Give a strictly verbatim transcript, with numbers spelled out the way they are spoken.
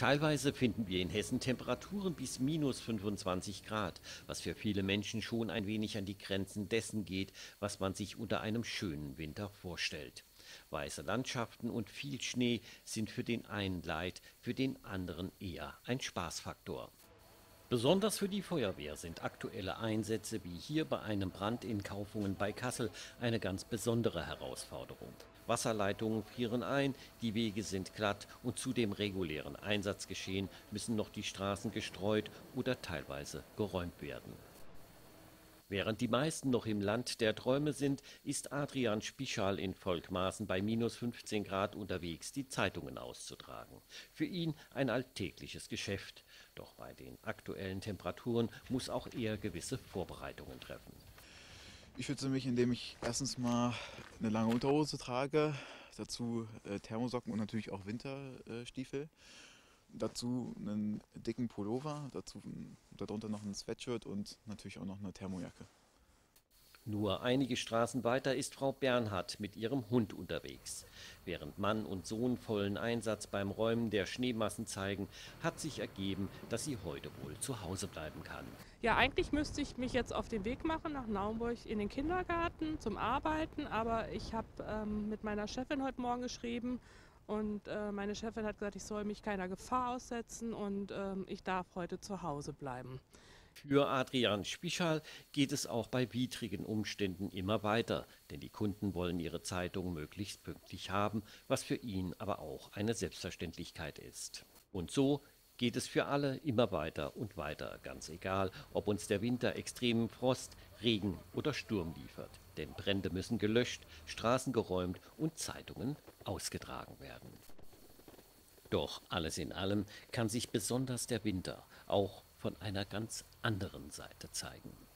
Teilweise finden wir in Hessen Temperaturen bis minus fünfundzwanzig Grad, was für viele Menschen schon ein wenig an die Grenzen dessen geht, was man sich unter einem schönen Winter vorstellt. Weiße Landschaften und viel Schnee sind für den einen Leid, für den anderen eher ein Spaßfaktor. Besonders für die Feuerwehr sind aktuelle Einsätze wie hier bei einem Brand in Kaufungen bei Kassel eine ganz besondere Herausforderung. Wasserleitungen frieren ein, die Wege sind glatt und zu dem regulären Einsatzgeschehen müssen noch die Straßen gestreut oder teilweise geräumt werden. Während die meisten noch im Land der Träume sind, ist Adrian Spichal in Volkmarsen bei minus fünfzehn Grad unterwegs, die Zeitungen auszutragen. Für ihn ein alltägliches Geschäft. Doch bei den aktuellen Temperaturen muss auch er gewisse Vorbereitungen treffen. Ich schütze mich, indem ich erstens mal eine lange Unterhose trage, dazu äh, Thermosocken und natürlich auch Winterstiefel. Dazu einen dicken Pullover, dazu ein- darunter noch ein Sweatshirt und natürlich auch noch eine Thermojacke. Nur einige Straßen weiter ist Frau Bernhard mit ihrem Hund unterwegs. Während Mann und Sohn vollen Einsatz beim Räumen der Schneemassen zeigen, hat sich ergeben, dass sie heute wohl zu Hause bleiben kann. Ja, eigentlich müsste ich mich jetzt auf den Weg machen nach Naumburg in den Kindergarten zum Arbeiten, aber ich habe ähm, mit meiner Chefin heute Morgen geschrieben und äh, meine Chefin hat gesagt, ich soll mich keiner Gefahr aussetzen und ähm, ich darf heute zu Hause bleiben. Für Adrian Spichal geht es auch bei widrigen Umständen immer weiter, denn die Kunden wollen ihre Zeitung möglichst pünktlich haben, was für ihn aber auch eine Selbstverständlichkeit ist. Und so geht es für alle immer weiter und weiter, ganz egal, ob uns der Winter extremen Frost, Regen oder Sturm liefert. Denn Brände müssen gelöscht, Straßen geräumt und Zeitungen ausgetragen werden. Doch alles in allem kann sich besonders der Winter auch von einer ganz anderen Seite zeigen.